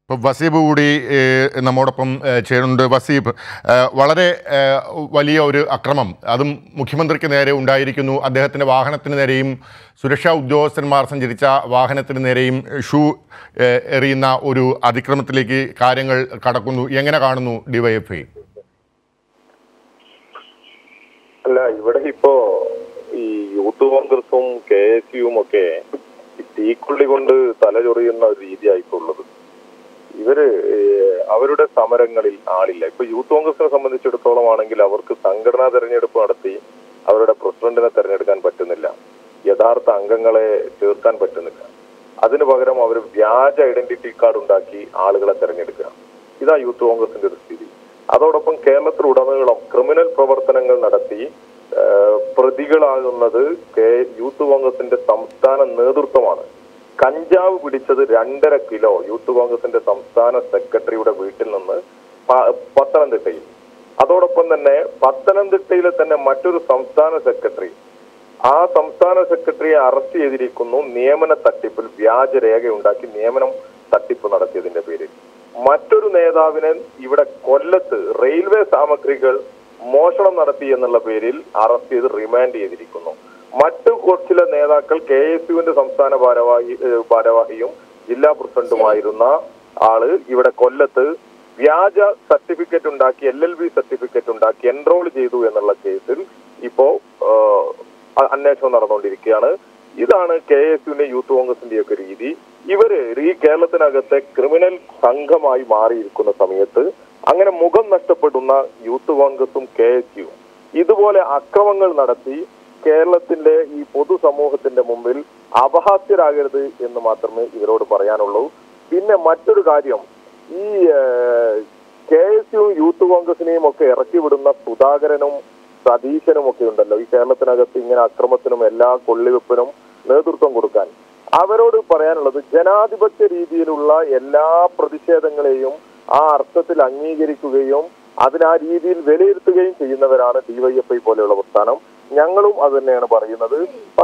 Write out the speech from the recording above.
ഇപ്പോൾ വസീബ് കൂടി നമ്മോടൊപ്പം ചേരുന്നുണ്ട്. വസീബ്, വളരെ വലിയ ഒരു അക്രമം അതും മുഖ്യമന്ത്രിക്ക് നേരെ ഉണ്ടായിരിക്കുന്നു. അദ്ദേഹത്തിൻ്റെ വാഹനത്തിന് നേരെയും സുരക്ഷാ ഉദ്യോഗസ്ഥന്മാർ സഞ്ചരിച്ച വാഹനത്തിന് നേരെയും ഷൂ എറിയുന്ന ഒരു അതിക്രമത്തിലേക്ക് കാര്യങ്ങൾ കടക്കുന്നു. എങ്ങനെ കാണുന്നു ഡിവൈഎഫ്ഐ? അല്ല, ഇവിടെ ഇപ്പോ ഈ യൂത്ത് കോൺഗ്രസും KSUവും ഒക്കെ തീക്കൊള്ളി കൊണ്ട് തലചൊറിയുന്ന ഒരു രീതിയായിട്ടുള്ളത്. ഇവര് അവരുടെ സമരങ്ങളിൽ ആളില്ല. ഇപ്പൊ യൂത്ത് കോൺഗ്രസിനെ സംബന്ധിച്ചിടത്തോളം ആണെങ്കിൽ അവർക്ക് സംഘടനാ തെരഞ്ഞെടുപ്പ് നടത്തി അവരുടെ പ്രസിഡന്റിനെ തെരഞ്ഞെടുക്കാൻ പറ്റുന്നില്ല, യഥാർത്ഥ അംഗങ്ങളെ ചേർക്കാൻ പറ്റുന്നില്ല. അതിനു പകരം അവർ വ്യാജ ഐഡന്റിറ്റി കാർഡ് ഉണ്ടാക്കി ആളുകളെ തെരഞ്ഞെടുക്കുക. ഇതാ യൂത്ത് കോൺഗ്രസിന്റെ ഒരു സ്ഥിതി. അതോടൊപ്പം കേരളത്തിലുടനീളം ക്രിമിനൽ പ്രവർത്തനങ്ങൾ നടത്തി പ്രതികളാകുന്നത് യൂത്ത് കോൺഗ്രസിന്റെ സംസ്ഥാന നേതൃത്വമാണ്. കഞ്ചാവ് പിടിച്ചത് 2.5 കിലോ യൂത്ത് കോൺഗ്രസിന്റെ സംസ്ഥാന സെക്രട്ടറിയുടെ വീട്ടിൽ നിന്ന് പത്തനംതിട്ടയിൽ. അതോടൊപ്പം തന്നെ പത്തനംതിട്ടയിലെ തന്നെ മറ്റൊരു സംസ്ഥാന സെക്രട്ടറി, ആ സംസ്ഥാന സെക്രട്ടറിയെ അറസ്റ്റ് ചെയ്തിരിക്കുന്നു നിയമന തട്ടിപ്പിൽ. വ്യാജരേഖയുണ്ടാക്കി നിയമനം തട്ടിപ്പ് നടത്തിയതിന്റെ പേരിൽ. മറ്റൊരു നേതാവിനെ ഇവിടെ കൊല്ലത്ത് റെയിൽവേ സാമഗ്രികൾ മോഷണം നടത്തി എന്നുള്ള പേരിൽ അറസ്റ്റ് ചെയ്ത് റിമാൻഡ് ചെയ്തിരിക്കുന്നു. മറ്റു ചില നേതാക്കൾ KSUവിന്റെ സംസ്ഥാന ഭാരവാഹിയും ജില്ലാ പ്രസിഡന്റുമായിരുന്ന ആള് ഇവിടെ കൊല്ലത്ത് വ്യാജ സർട്ടിഫിക്കറ്റ് ഉണ്ടാക്കി, LLB സർട്ടിഫിക്കറ്റ് ഉണ്ടാക്കി എൻറോൾ ചെയ്തു എന്നുള്ള കേസിൽ ഇപ്പോ അന്വേഷണം നടന്നുകൊണ്ടിരിക്കുകയാണ്. ഇതാണ് KSUവിന്റെ യൂത്ത് കോൺഗ്രസിന്റെ ഒക്കെ രീതി. ഇവര് ഈ കേരളത്തിനകത്തെ ക്രിമിനൽ സംഘമായി മാറിയിരിക്കുന്ന സമയത്ത് അങ്ങനെ മുഖം നഷ്ടപ്പെടുന്ന യൂത്ത് കോൺഗ്രസും KSUവും ഇതുപോലെ അക്രമങ്ങൾ നടത്തി കേരളത്തിന്റെ ഈ പൊതുസമൂഹത്തിന്റെ മുമ്പിൽ അപഹാസ്യരാകരുത് എന്ന് മാത്രമേ ഇവരോട് പറയാനുള്ളൂ. പിന്നെ മറ്റൊരു കാര്യം, ഈ KSUവും യൂത്ത് കോൺഗ്രസിനെയും ഒക്കെ ഇറക്കി വിടുന്ന സുധാകരനും സതീശനും ഒക്കെ ഉണ്ടല്ലോ, ഈ കേരളത്തിനകത്ത് ഇങ്ങനെ അക്രമത്തിനും എല്ലാ കൊള്ളിവെപ്പിനും നേതൃത്വം കൊടുക്കാൻ. അവരോട് പറയാനുള്ളത്, ജനാധിപത്യ രീതിയിലുള്ള എല്ലാ പ്രതിഷേധങ്ങളെയും ആ അർത്ഥത്തിൽ അംഗീകരിക്കുകയും അതിനാ രീതിയിൽ വിലയിരുത്തുകയും ചെയ്യുന്നവരാണ് DYFI പോലെയുള്ള പ്രസ്ഥാനം. ഞങ്ങളും അത് തന്നെയാണ് പറയുന്നത്.